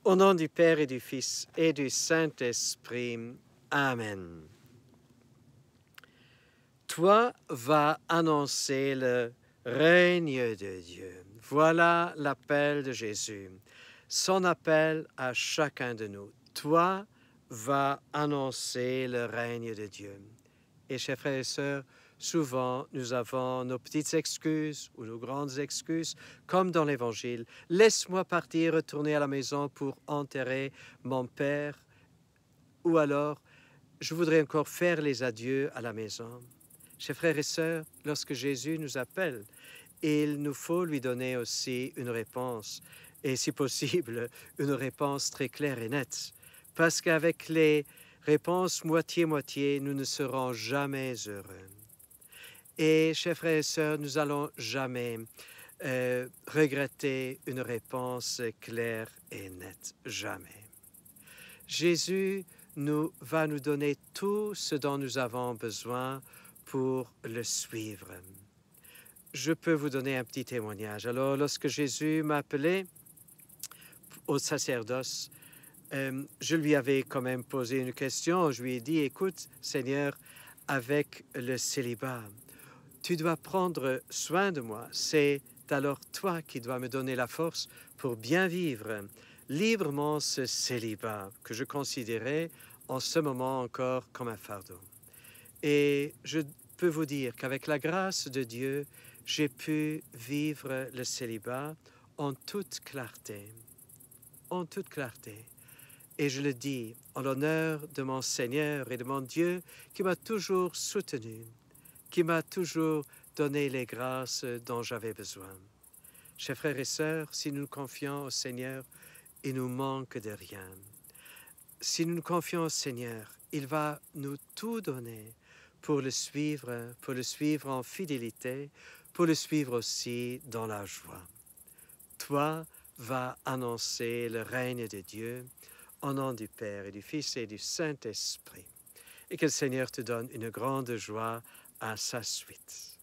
Au nom du Père et du Fils et du Saint-Esprit. Amen. Toi vas annoncer le règne de Dieu. Voilà l'appel de Jésus, son appel à chacun de nous. Toi vas annoncer le règne de Dieu. Et chers frères et sœurs, souvent nous avons nos petites excuses ou nos grandes excuses, comme dans l'Évangile. Laisse-moi partir, retourner à la maison pour enterrer mon père. Ou alors, je voudrais encore faire les adieux à la maison. Chers frères et sœurs, lorsque Jésus nous appelle, il nous faut lui donner aussi une réponse, et si possible, une réponse très claire et nette. Parce qu'avec les réponses moitié-moitié, nous ne serons jamais heureux. Et, chers frères et sœurs, nous n'allons jamais regretter une réponse claire et nette. Jamais. Jésus va nous donner tout ce dont nous avons besoin pour le suivre. Je peux vous donner un petit témoignage. Alors, lorsque Jésus m'a appelé au sacerdoce, je lui avais quand même posé une question. Je lui ai dit, écoute, Seigneur, avec le célibat, tu dois prendre soin de moi. C'est alors toi qui dois me donner la force pour bien vivre librement ce célibat que je considérais en ce moment encore comme un fardeau. Et je peux vous dire qu'avec la grâce de Dieu, j'ai pu vivre le célibat en toute clarté. En toute clarté. Et je le dis en l'honneur de mon Seigneur et de mon Dieu qui m'a toujours soutenu, qui m'a toujours donné les grâces dont j'avais besoin. Chers frères et sœurs, si nous nous confions au Seigneur, il nous manque de rien. Si nous nous confions au Seigneur, il va nous tout donner pour le suivre en fidélité, pour le suivre aussi dans la joie. Toi vas annoncer le règne de Dieu au nom du Père et du Fils et du Saint-Esprit. Et que le Seigneur te donne une grande joie à sa suite.